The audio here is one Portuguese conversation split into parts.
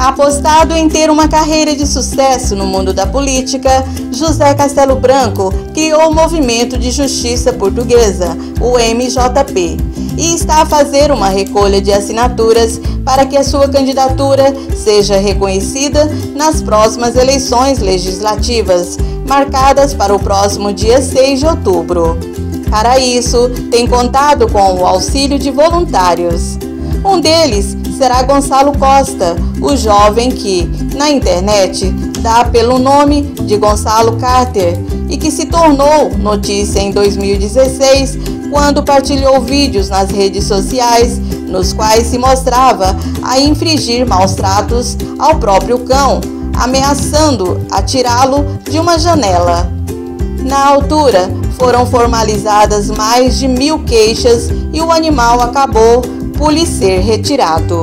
Apostado em ter uma carreira de sucesso no mundo da política, José Castelo Branco criou o Movimento de Justiça Portuguesa, o MJP, e está a fazer uma recolha de assinaturas para que a sua candidatura seja reconhecida nas próximas eleições legislativas, marcadas para o próximo dia 6 de outubro. Para isso, tem contado com o auxílio de voluntários. Um deles será Gonçalo Costa, o jovem que, na internet, dá pelo nome de Gonçalo Carter e que se tornou notícia em 2016 quando partilhou vídeos nas redes sociais nos quais se mostrava a infringir maus-tratos ao próprio cão, ameaçando atirá-lo de uma janela. Na altura, foram formalizadas mais de 1000 queixas e o animal acabou por lhe ser retirado.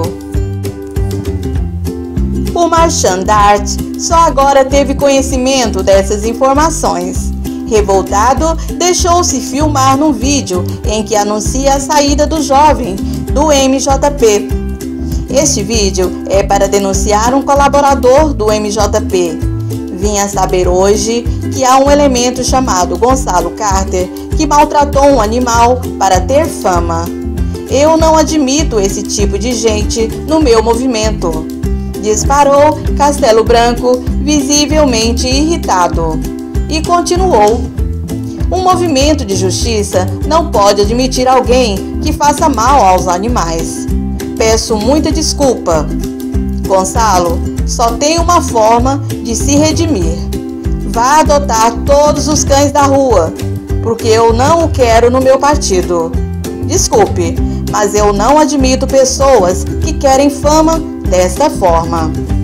O marchand d'art só agora teve conhecimento dessas informações. Revoltado, deixou-se filmar num vídeo em que anuncia a saída do jovem do MJP. Este vídeo é para denunciar um colaborador do MJP. Vinha saber hoje que há um elemento chamado Gonçalo Carter que maltratou um animal para ter fama. Eu não admito esse tipo de gente no meu movimento, disparou Castelo Branco, visivelmente irritado, e continuou. Um movimento de justiça não pode admitir alguém que faça mal aos animais. Peço muita desculpa. Gonçalo só tem uma forma de se redimir. Vá adotar todos os cães da rua, porque eu não o quero no meu partido. Desculpe, mas eu não admito pessoas que querem fama desta forma.